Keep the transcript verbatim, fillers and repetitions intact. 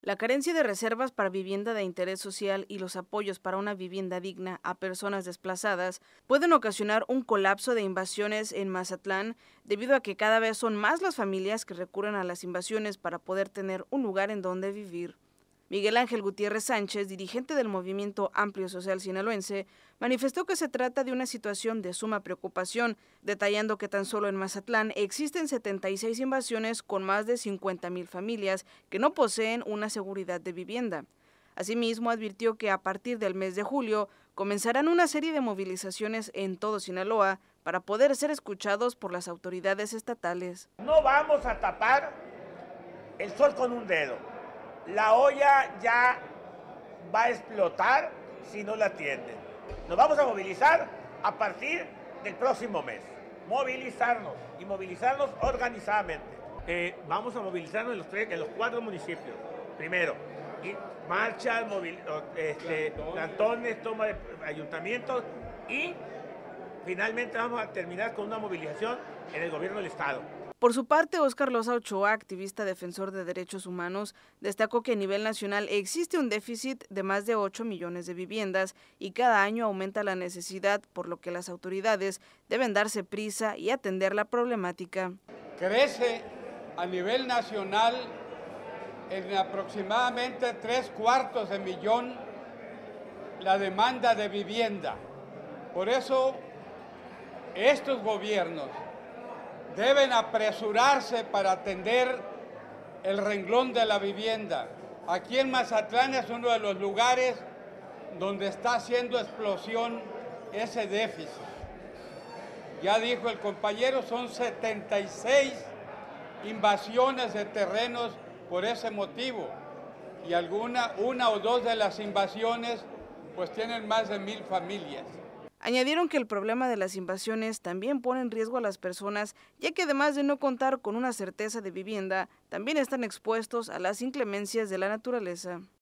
La carencia de reservas para vivienda de interés social y los apoyos para una vivienda digna a personas desplazadas pueden ocasionar un colapso de invasiones en Mazatlán, debido a que cada vez son más las familias que recurren a las invasiones para poder tener un lugar en donde vivir. Miguel Ángel Gutiérrez Sánchez, dirigente del Movimiento Amplio Social Sinaloense, manifestó que se trata de una situación de suma preocupación, detallando que tan solo en Mazatlán existen setenta y seis invasiones con más de cincuenta mil familias que no poseen una seguridad de vivienda. Asimismo, advirtió que a partir del mes de julio comenzarán una serie de movilizaciones en todo Sinaloa para poder ser escuchados por las autoridades estatales. No vamos a tapar el sol con un dedo. La olla ya va a explotar si no la atienden. Nos vamos a movilizar a partir del próximo mes. Movilizarnos y movilizarnos organizadamente. Eh, vamos a movilizarnos en los, tres, en los cuatro municipios. Primero, y marchas, movil, este, cantones, toma de ayuntamientos y finalmente vamos a terminar con una movilización en el gobierno del estado. Por su parte, Óscar Loza Ochoa, activista defensor de derechos humanos, destacó que a nivel nacional existe un déficit de más de ocho millones de viviendas y cada año aumenta la necesidad, por lo que las autoridades deben darse prisa y atender la problemática. Crece a nivel nacional en aproximadamente tres cuartos de millón la demanda de vivienda. Por eso, estos gobiernos deben apresurarse para atender el renglón de la vivienda. Aquí en Mazatlán es uno de los lugares donde está haciendo explosión ese déficit. Ya dijo el compañero, son setenta y seis invasiones de terrenos por ese motivo. Y alguna, una o dos de las invasiones pues tienen más de mil familias. Añadieron que el problema de las invasiones también pone en riesgo a las personas, ya que además de no contar con una certeza de vivienda, también están expuestos a las inclemencias de la naturaleza.